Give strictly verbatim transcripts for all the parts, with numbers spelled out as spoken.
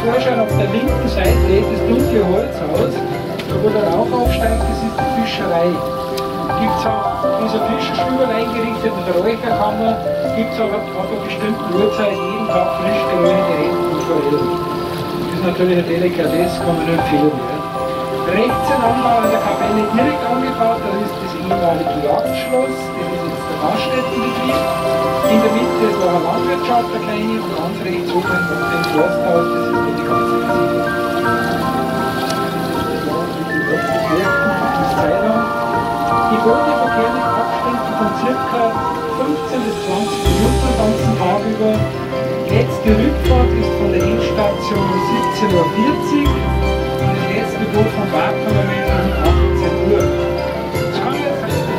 anschauen, auf der linken Seite lädt das dunkle Holz aus, da wo der Rauch aufsteigt, das ist die Fischerei. Gibt es auch dieser Fischerstübel eingerichtet, in der Räucherkammer, gibt es auch ab einer bestimmten Uhrzeit jeden Tag frisch geröhnte Enten und Forellen. Das ist natürlich eine Delikatesse, kann man nur empfehlen. Ja. Rechts ein Anbau an der Kapelle direkt angebaut, das ist das ehemalige Jagdschloss, das ist jetzt der Gaststättenbetrieb. In der Mitte ist noch eine Landwirtschaft, eine kleine, und ganz rechts oben ein Forsthaus, das ist dann die ganze Besiedlung. Die Boote verkehren in Abständen von ca. fünfzehn bis zwanzig Minuten den ganzen Tag über. Letzte Rückfahrt ist von der Endstation um siebzehn Uhr vierzig und das letzte Boot vom Parkparlament um achtzehn Uhr. Das kann ich jetzt sagen.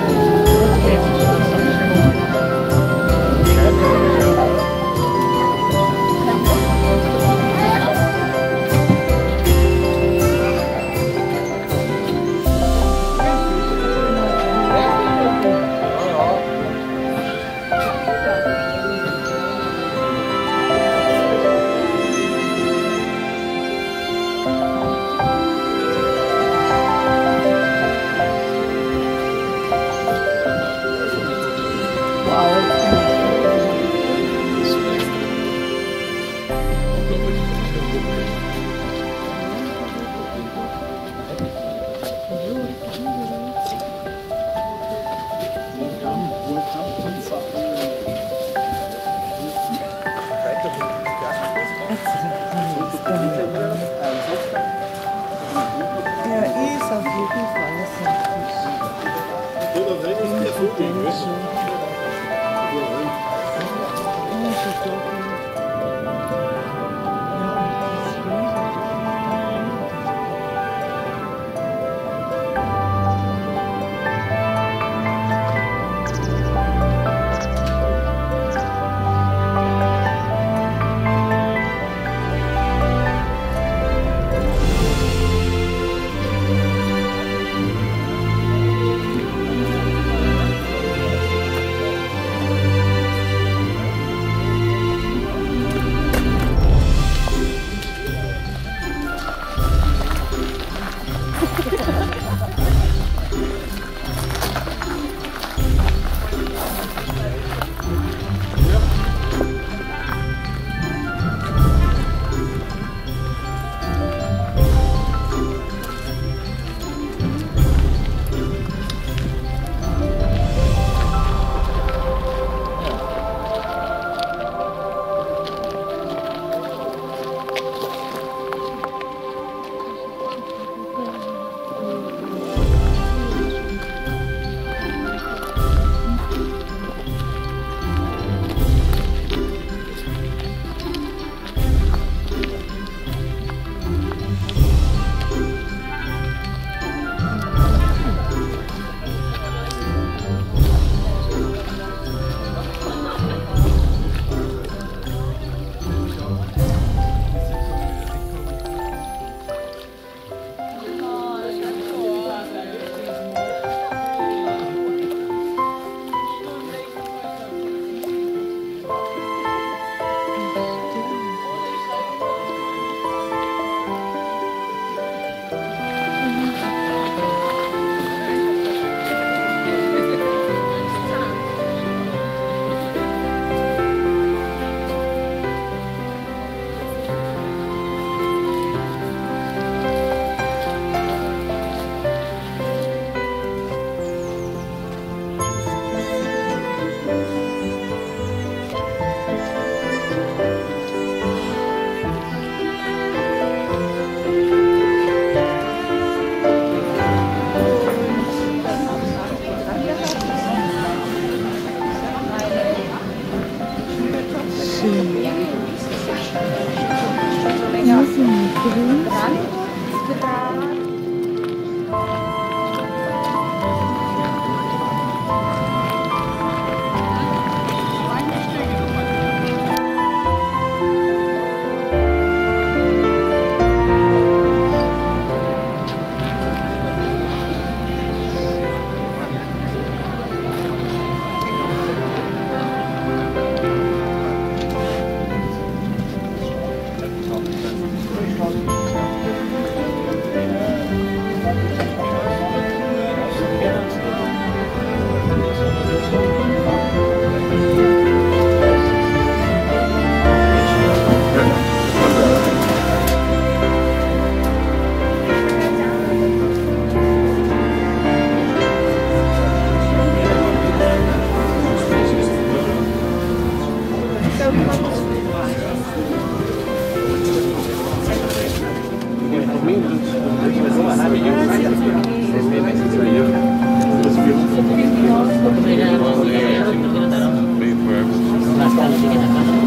Bastante